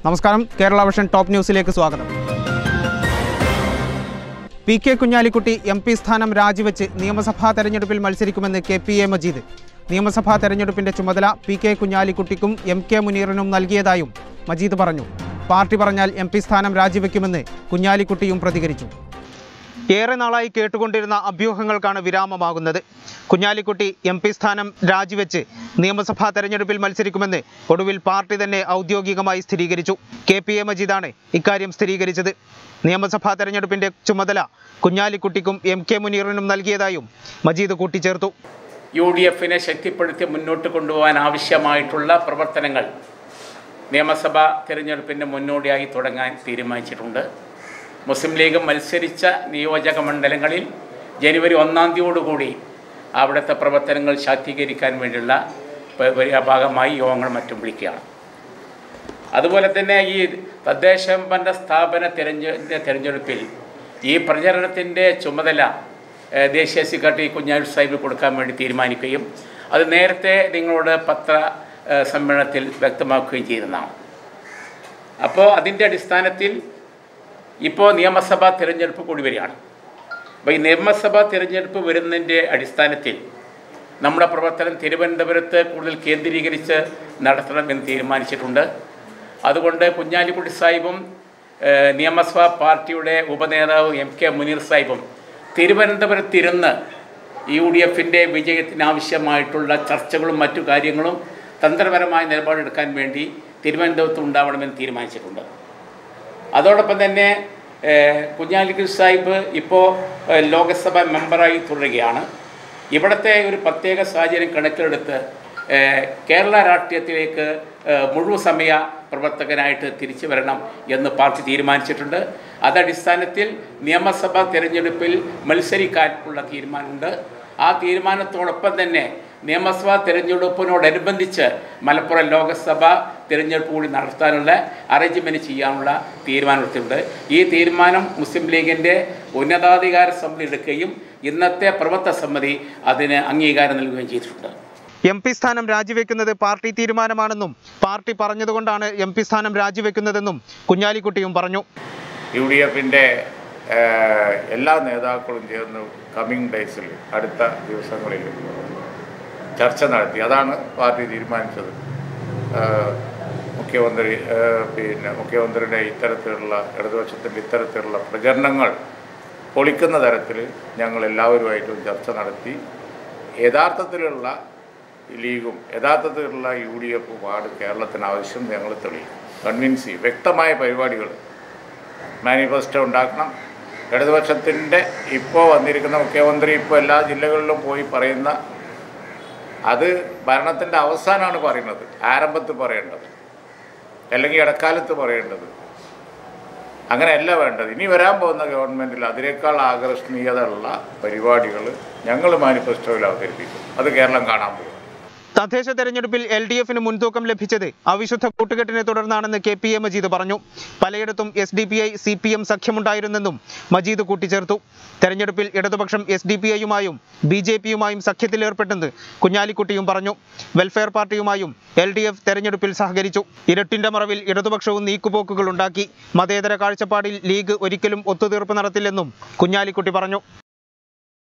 നമസ്കാരം, Kerala vision top ന്യൂസിലേക്ക് സ്വാഗതം. പി.കെ. കുഞ്ഞാലിക്കുട്ടി എം.പി. സ്ഥാനം രാജിവെച്ച് നിയമസഭാ തെരഞ്ഞെടുപ്പിൽ മത്സരിക്കുമെന്ന് കെ.പി.എ. മജീദ്. നിയമസഭാ തെരഞ്ഞെടുപ്പിന്റെ ചുമതല പി.കെ. കുഞ്ഞാലിക്കുട്ടിക്കും എം.കെ. മുനീറിനും നൽകിയതായും മജീദ് പറഞ്ഞു. പാർട്ടി പറഞ്ഞാൽ എം.പി. സ്ഥാനം രാജിവെക്കുമെന്ന് കുഞ്ഞാലിക്കുട്ടിയും പ്രതികരിച്ചു. ഏറെ നാളായി കേട്ടുകൊണ്ടിരുന്ന അഭ്യൂഹങ്ങൾക്കാണ് വിരാമമാകുന്നത്. കുഞ്ഞാലിക്കുട്ടി എം.പി. സ്ഥാനം രാജിവെച്ച് നിയമസഭാ തെരഞ്ഞെടുപ്പിൽ മത്സരിക്കുമെന്ന് ഒടുവിൽ പാർട്ടി തന്നെ ഔദ്യോഗികമായി സ്ഥിരീകരിച്ചു. കെ.പി.എ. മജീദാണ് ഇക്കാര്യം സ്ഥിരീകരിച്ചത്. നിയമസഭാ തെരഞ്ഞെടുപ്പിന്റെ ചുമതല കുഞ്ഞാലിക്കുട്ടിക്കും എം.കെ. മുനീറിനും നൽകിയതായും മജീദ് കൂട്ടിച്ചേർത്തു. UDF-നെ ശക്തിപ്പെടുത്തി മുന്നോട്ട് കൊണ്ടുപോകാൻ ആവശ്യമായിട്ടുള്ള പ്രവർത്തനങ്ങൾ നിയമസഭാ തെരഞ്ഞെടുപ്പിൻ്റെ മുന്നോടിയായി തുടങ്ങാൻ തീരുമാനിച്ചിട്ടുണ്ട്. മുസ്ലിം ലീഗ് മത്സരിച്ച നിയോജക മണ്ഡലങ്ങളിൽ ജനുവരി 1-ാം തീയതിയോടുകൂടി അവിടുത്തെ പ്രവർത്തനങ്ങൾ ശാക്തീകരിക്കാൻ വേണ്ടിയുള്ള ഭാഗമായി യോഗങ്ങൾ മറ്റും വിളിക്കുകയാണ്. അതുപോലെ തന്നെ ഈ തദ്ദേശഭരണ സ്ഥാപന തെരഞ്ഞെടുപ്പിൽ ഈ പ്രചരണത്തിൻ്റെ ചുമതല ദേശീയ സെക്രട്ടറി കുഞ്ഞാലി സാഹിബ് കൊടുക്കാൻ വേണ്ടി തീരുമാനിക്കുകയും അത് നേരത്തെ നിങ്ങളോട് പത്ര സമ്മേളനത്തിൽ വ്യക്തമാക്കുകയും ചെയ്തതാണ്. അപ്പോൾ അതിൻ്റെ അടിസ്ഥാനത്തിൽ ഇപ്പോൾ നിയമസഭാ തിരഞ്ഞെടുപ്പ് കൂടി വരികയാണ്. അപ്പോൾ ഈ നിയമസഭാ തിരഞ്ഞെടുപ്പ് വരുന്നതിൻ്റെ അടിസ്ഥാനത്തിൽ നമ്മുടെ പ്രവർത്തനം തിരുവനന്തപുരത്ത് കൂടുതൽ കേന്ദ്രീകരിച്ച് നടത്തണമെന്ന് തീരുമാനിച്ചിട്ടുണ്ട്. അതുകൊണ്ട് കുഞ്ഞാലിക്കുട്ടി സാഹിബും നിയമസഭാ പാർട്ടിയുടെ ഉപനേതാവ് എം.കെ. മുനീർ സാഹിബും തിരുവനന്തപുരത്തിരുന്ന് UDF-ന്റെ വിജയത്തിനാവശ്യമായിട്ടുള്ള ചർച്ചകളും മറ്റു കാര്യങ്ങളും തന്ത്രപരമായ നിലപാടെടുക്കാൻ വേണ്ടി തിരുവനന്തപുരത്ത് ഉണ്ടാവണമെന്ന് തീരുമാനിച്ചിട്ടുണ്ട്. അതോടൊപ്പം തന്നെ കുഞ്ഞാലിക്കുട്ടി സാഹിബ് ഇപ്പോൾ ലോകസഭ മെമ്പറായി തുടരുകയാണ്. ഇവിടുത്തെ ഒരു പ്രത്യേക സാഹചര്യം കണക്കിലെടുത്ത് കേരള രാഷ്ട്രീയത്തിലേക്ക് മുഴുവൻ സമയ പ്രവർത്തകനായിട്ട് തിരിച്ചു വരണം എന്ന് പാർട്ടി തീരുമാനിച്ചിട്ടുണ്ട്. അതടിസ്ഥാനത്തിൽ നിയമസഭാ തിരഞ്ഞെടുപ്പിൽ മത്സരിക്കാനുള്ള തീരുമാനമുണ്ട്. ആ തീരുമാനത്തോടൊപ്പം തന്നെ നിയമസഭാ തിരഞ്ഞെടുപ്പിനോടനുബന്ധിച്ച് മലപ്പുറം ലോകസഭ തിരഞ്ഞെടുപ്പ് കൂടി നടത്താനുള്ള അറേഞ്ച്മെൻറ്റ് ചെയ്യാനുള്ള തീരുമാനമെടുത്തിട്ടുണ്ട്. ഈ തീരുമാനം മുസ്ലിം ലീഗിൻ്റെ ഉന്നതാധികാര സമിതി എടുക്കുകയും ഇന്നത്തെ പ്രവർത്തക സമിതി അതിന് അംഗീകാരം നൽകുകയും ചെയ്തിട്ടുണ്ട്. എം.പി. സ്ഥാനം രാജിവെക്കുന്നത് പാർട്ടി തീരുമാനമാണെന്നും പാർട്ടി പറഞ്ഞതുകൊണ്ടാണ് എം.പി. സ്ഥാനം രാജിവെക്കുന്നതെന്നും കുഞ്ഞാലിക്കുട്ടിയും പറഞ്ഞു. UDF-ന്റെ എല്ലാ നേതാക്കളും ചേർന്ന് കമ്മിങ് ഡേയ്സിൽ അടുത്ത ദിവസങ്ങളിൽ ചർച്ച നടത്തി. അതാണ് പാർട്ടി തീരുമാനിച്ചത്. മുഖ്യമന്ത്രിയുടെ ഇത്തരത്തിലുള്ള ഇടതുപക്ഷത്തിൻ്റെ ഇത്തരത്തിലുള്ള പ്രചരണങ്ങൾ പൊളിക്കുന്ന തരത്തിൽ ഞങ്ങൾ എല്ലാവരുമായിട്ടും ചർച്ച നടത്തി. യഥാർത്ഥത്തിലുള്ള ലീഗും യഥാർത്ഥത്തിലുള്ള UDF-ഉമാണ് കേരളത്തിന് ആവശ്യം. ഞങ്ങൾ തെളിയും, കൺവിൻസ് ചെയ്യും. വ്യക്തമായ പരിപാടികൾ മാനിഫെസ്റ്റോ ഉണ്ടാക്കണം. ഇടതുപക്ഷത്തിൻ്റെ ഇപ്പോൾ വന്നിരിക്കുന്ന മുഖ്യമന്ത്രി ഇപ്പോൾ എല്ലാ ജില്ലകളിലും പോയി പറയുന്ന അത് ഭരണത്തിൻ്റെ അവസാനമാണ് പറയുന്നത്, ആരംഭത്തിൽ പറയേണ്ടത് അല്ലെങ്കിൽ ഇടക്കാലത്ത് പറയേണ്ടത്. അങ്ങനെയല്ല വേണ്ടത്. ഇനി വരാൻ പോകുന്ന ഗവൺമെൻറ്റിൽ അതിനേക്കാൾ ആകർഷണീയതയുള്ള പരിപാടികൾ ഞങ്ങൾ മാനിഫെസ്റ്റോയിൽ അവതരിപ്പിക്കും. അത് കേരളം കാണാൻ പോകും. തദ്ദേശ തെരഞ്ഞെടുപ്പിൽ LDF-ന് മുൻതൂക്കം ലഭിച്ചത് അവിശുദ്ധ കൂട്ടുകെട്ടിനെ തുടർന്നാണെന്ന് കെ.പി.എ. മജീദ് പറഞ്ഞു. പലയിടത്തും SDPI CPM സഖ്യമുണ്ടായിരുന്നെന്നും മജീദ് കൂട്ടിച്ചേർത്തു. തെരഞ്ഞെടുപ്പിൽ ഇടതുപക്ഷം SDPI-യുമായും BJP-യുമായും സഖ്യത്തിലേർപ്പെട്ടെന്ന് കുഞ്ഞാലിക്കുട്ടിയും പറഞ്ഞു. വെൽഫെയർ പാർട്ടിയുമായും LDF തെരഞ്ഞെടുപ്പിൽ സഹകരിച്ചു. ഇരുട്ടിന്റെ മറവിൽ ഇടതുപക്ഷവും നീക്കുപോക്കുകൾ ഉണ്ടാക്കി. മതേതര കാഴ്ചപ്പാടിൽ ലീഗ് ഒരിക്കലും ഒത്തുതീർപ്പ് നടത്തില്ലെന്നും കുഞ്ഞാലിക്കുട്ടി പറഞ്ഞു.